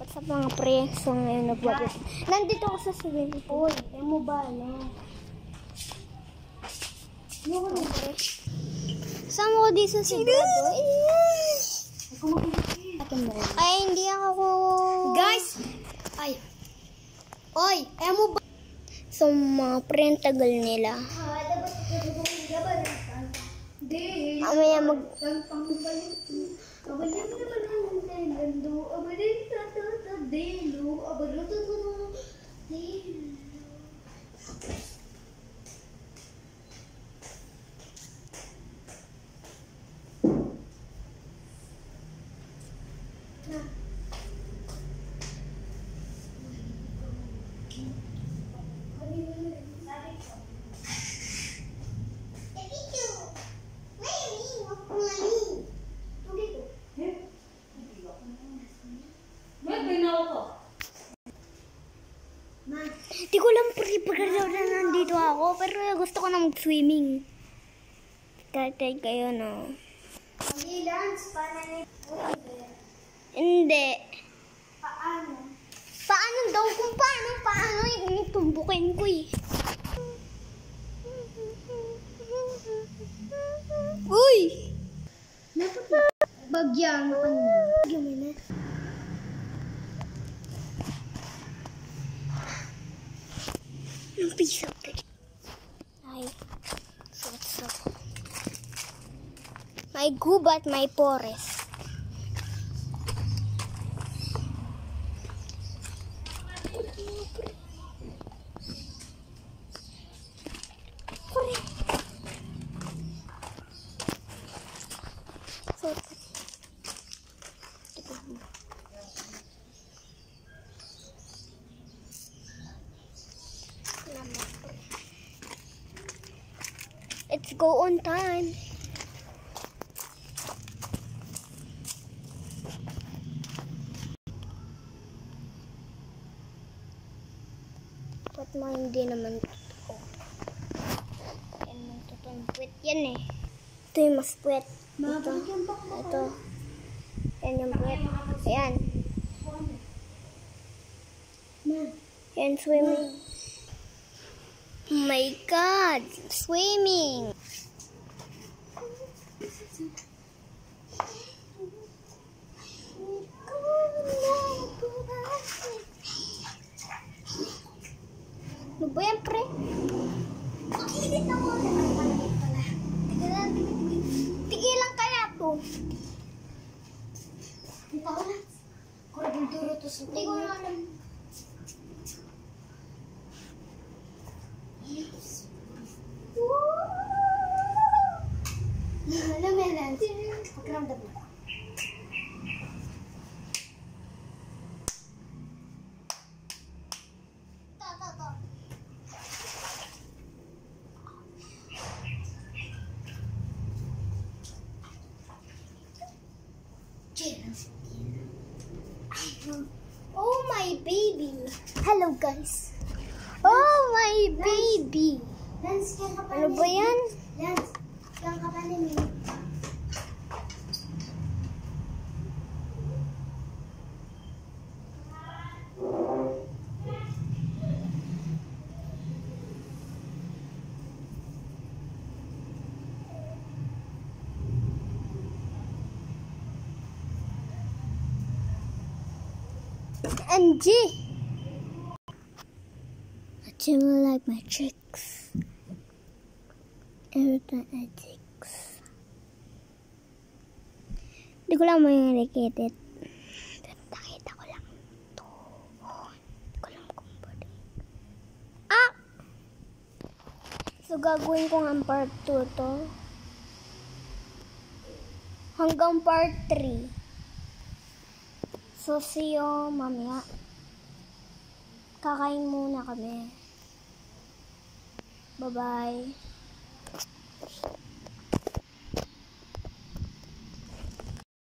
Sa mga pre, so ngayon nagwapit. Nandito ako sa swimming pool. Mo ba, no? Saan mo di sa sigurado? Ay, hindi ako. Guys! Ay! Oy! Mo ba? So, mga pre, ang tagal nila. Mamaya mag... Di ko lang pagkakadaw na nandito ako, pero gusto ko na mag-swimming. Tatay kayo, no? Hindi. Paano? Paano daw? Kung paano? Itumbukin ko eh. Uy! Bagyan ka niya. Bagyan mo na. Ang piso. Ay. So. May gubat, may pores. Let's go on time. Ba't mo hindi naman totoo? Yan ang totoong puwet yan eh. Ito yung mas puwet. Ito. Yan yung puwet. Ayan. Yan, swimming. Oh my God! Swimming! Ano ba yan, pre? Makilit ako. Tigilan kaya to. Dito ko na. Kurang duro to sa Hindi ko na alam. Alam mo yan. Pagramdam mo. Oh my baby. Hello guys. Oh my baby. Lance, yan ka pa Ano ba yan? Lance, yan ka pa ni MG. Do you like my tricks? Everything I tricks. Hindi ko lang may nakikita. Nakita ko lang ito. Hindi ko lang kung pwede. Ah! So gagawin ko ng part 2 to. Hanggang part 3. So see you mamaya. Kakain muna kami. Bye-bye.